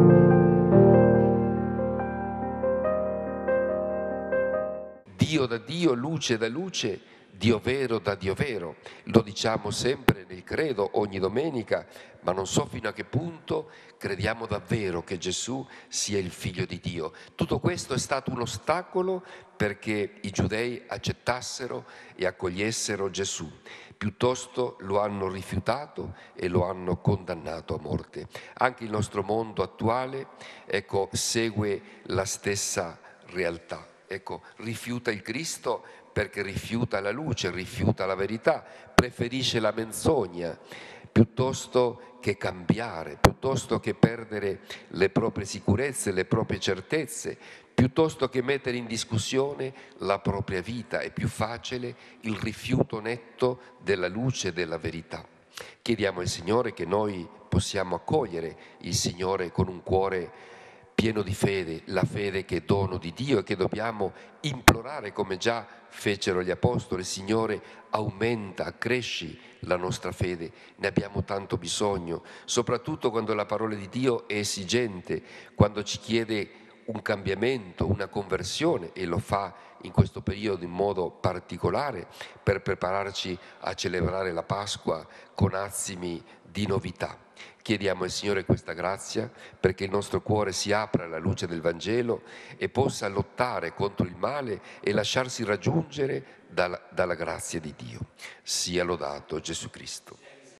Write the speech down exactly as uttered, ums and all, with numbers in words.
Dio da Dio, luce da luce, Dio vero da Dio vero. Lo diciamo sempre nel credo, ogni domenica, ma non so fino a che punto crediamo davvero che Gesù sia il Figlio di Dio. Tutto questo è stato un ostacolo perché i giudei accettassero e accogliessero Gesù. Piuttosto lo hanno rifiutato e lo hanno condannato a morte. Anche il nostro mondo attuale, ecco, segue la stessa realtà. Ecco, rifiuta il Cristo perché rifiuta la luce, rifiuta la verità, preferisce la menzogna piuttosto che cambiare, piuttosto che perdere le proprie sicurezze, le proprie certezze, piuttosto che mettere in discussione la propria vita. È più facile il rifiuto netto della luce e della verità. Chiediamo al Signore che noi possiamo accogliere il Signore con un cuore pieno di fede, la fede che è dono di Dio e che dobbiamo implorare come già fecero gli Apostoli. Signore, aumenta, accresci la nostra fede, ne abbiamo tanto bisogno, soprattutto quando la parola di Dio è esigente, quando ci chiede un cambiamento, una conversione, e lo fa in questo periodo in modo particolare per prepararci a celebrare la Pasqua con azimi di novità. Chiediamo al Signore questa grazia perché il nostro cuore si apra alla luce del Vangelo e possa lottare contro il male e lasciarsi raggiungere dalla, dalla grazia di Dio. Sia lodato Gesù Cristo.